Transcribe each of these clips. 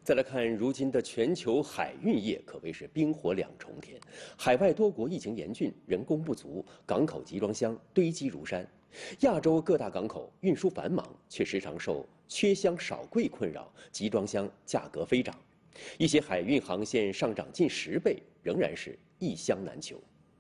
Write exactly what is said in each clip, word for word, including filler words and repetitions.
再来看，如今的全球海运业可谓是冰火两重天。海外多国疫情严峻，人工不足，港口集装箱堆积如山。亚洲各大港口运输繁忙，却时常受缺箱少柜困扰，集装箱价格飞涨。一些海运航线上涨近十倍，仍然是一箱难求。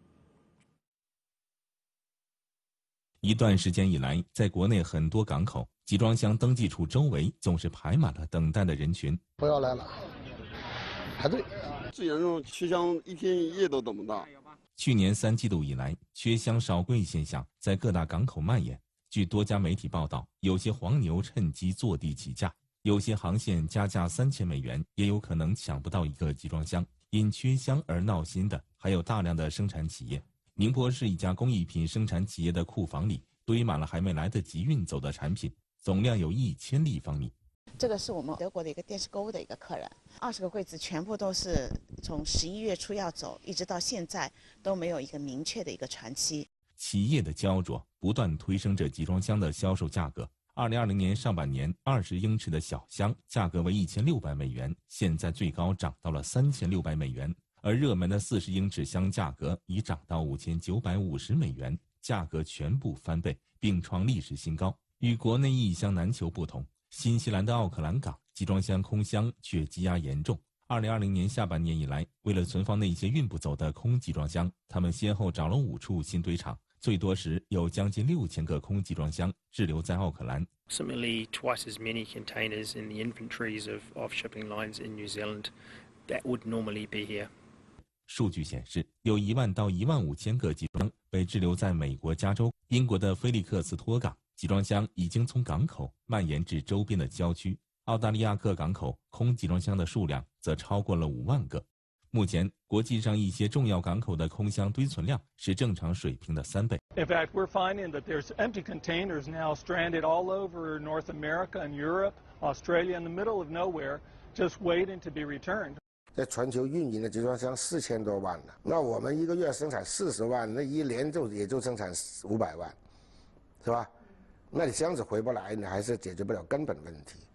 一段时间以来，在国内很多港口集装箱登记处周围总是排满了等待的人群。 不要来了，排队。 最严重，缺箱一天一夜都等不到。 去年三季度以来，缺箱少柜现象在各大港口蔓延。据多家媒体报道，有些黄牛趁机坐地起价，有些航线加价三千美元，也有可能抢不到一个集装箱。因缺箱而闹心的，还有大量的生产企业。 宁波市一家工艺品生产企业的库房里堆满了还没来得及运走的产品，总量有一千立方米。 这个是我们德国的一个电视购物的一个客人，二十个柜子全部都是从十一月初要走，一直到现在都没有一个明确的一个传期。 企业的焦灼不断推升着集装箱的销售价格。二零二零年上半年，二十英尺的小箱价格为一千六百美元，现在最高涨到了三千六百美元。 而热门的四十英尺箱价格已涨到五千九百五十美元，价格全部翻倍，并创历史新高。与国内一箱难求不同，新西兰的奥克兰港集装箱空箱却积压严重。二零二零年下半年以来，为了存放那些运不走的空集装箱，他们先后找了五处新堆场，最多时有将近六千个空集装箱滞留在奥克兰。 Approximately twice as many containers in the inventories of, of shipping lines in New Zealand that would normally be here. 数据显示，有一万到一万五千个集装箱被滞留在美国加州、英国的菲利克斯托港，集装箱已经从港口蔓延至周边的郊区。澳大利亚各港口空集装箱的数量则超过了五万个。目前，国际上一些重要港口的空箱堆存量是正常水平的三倍。 In fact, we're finding that there's empty containers now stranded all over North America and Europe, Australia, in the middle of nowhere, just waiting to be returned. 在全球运营的集装箱四千多万呢，那我们一个月生产四十万，那一年就也就生产五百万，是吧？那你箱子回不来，你还是解决不了根本问题。